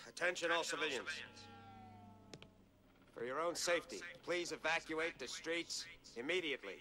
Attention all civilians. For your own safety, please evacuate the streets immediately.